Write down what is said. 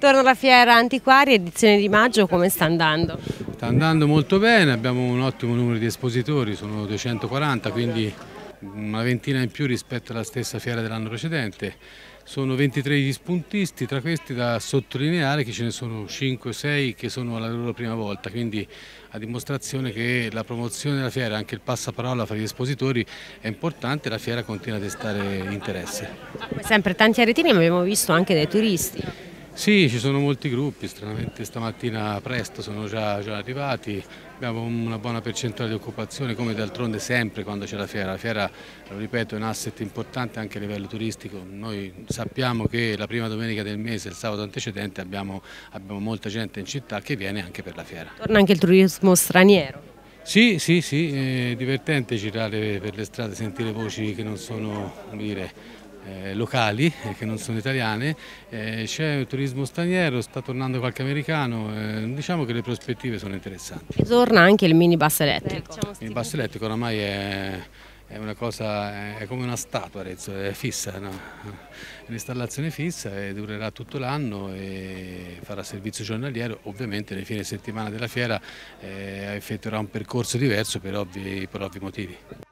Torna la fiera antiquaria, edizione di maggio, come sta andando? Sta andando molto bene, abbiamo un ottimo numero di espositori, sono 240, quindi una ventina in più rispetto alla stessa fiera dell'anno precedente. Sono 23 gli spuntisti, tra questi da sottolineare che ce ne sono 5 o 6 che sono alla loro prima volta, quindi a dimostrazione che la promozione della fiera, anche il passaparola fra gli espositori è importante e la fiera continua a destare interesse. Come sempre tanti aretini, ma abbiamo visto anche dei turisti. Sì, ci sono molti gruppi, stranamente stamattina presto sono già arrivati, abbiamo una buona percentuale di occupazione come d'altronde sempre quando c'è la fiera, lo ripeto, è un asset importante anche a livello turistico, noi sappiamo che la prima domenica del mese, il sabato antecedente, abbiamo molta gente in città che viene anche per la fiera. Torna anche il turismo straniero. Sì, è divertente girare per le strade, sentire voci che non sono, come dire, locali, che non sono italiane, c'è un turismo straniero, sta tornando qualche americano, diciamo che le prospettive sono interessanti. E torna anche il minibus elettrico. Il bus elettrico oramai è una cosa, è come una statua, Arezzo, è fissa, no? È un'installazione fissa e durerà tutto l'anno e farà servizio giornaliero, ovviamente nei fine settimana della fiera effettuerà un percorso diverso per ovvi motivi.